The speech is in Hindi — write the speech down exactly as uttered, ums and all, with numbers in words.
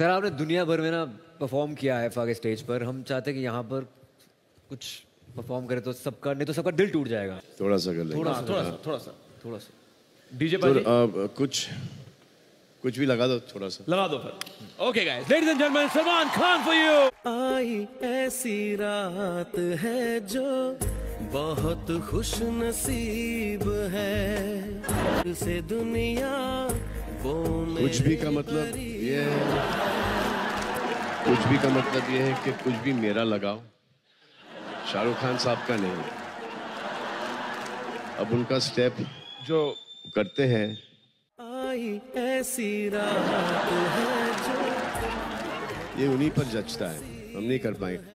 सर आपने दुनिया भर में ना परफॉर्म किया है फागे स्टेज पर, हम चाहते हैं कि यहाँ पर कुछ परफॉर्म करें तो सबका, नहीं तो सबका दिल टूट जाएगा। थोड़ा सा कर लेंगे। थोड़ा सा थोड़ा सा थोड़ा सा थोड़ा सा डीजे तो, पाजी आ, कुछ कुछ भी लगा दो थोड़ा सा। लगा दो फिर। Okay guys, ladies and gentleman, Salman Khan for you. आई ऐसी रात है जो बहुत खुश नसीब है, से दुनिया वो कुछ भी का मतलब ये है, कुछ भी का मतलब ये है कि कुछ भी मेरा लगाओ, शाहरुख खान साहब का नहीं। अब उनका स्टेप जो करते हैं, आई ऐसी रात है जो, ये उन्हीं पर जचता है, हम नहीं कर पाए।